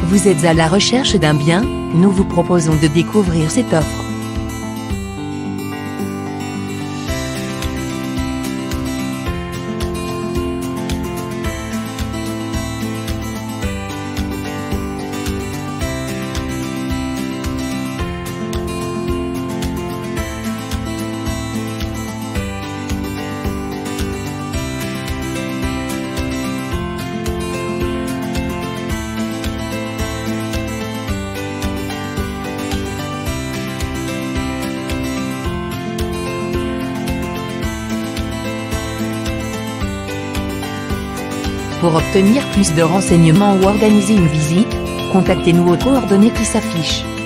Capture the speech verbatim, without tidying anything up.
Vous êtes à la recherche d'un bien? Nous vous proposons de découvrir cette offre. Pour obtenir plus de renseignements ou organiser une visite, contactez-nous aux coordonnées qui s'affichent.